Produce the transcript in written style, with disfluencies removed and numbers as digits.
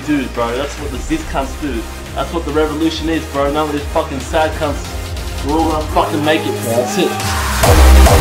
do, bro. That's what the cis cunts do. That's what the revolution is, bro. None of these fucking sad cunts. We're all gonna fucking make it, bro. That's it.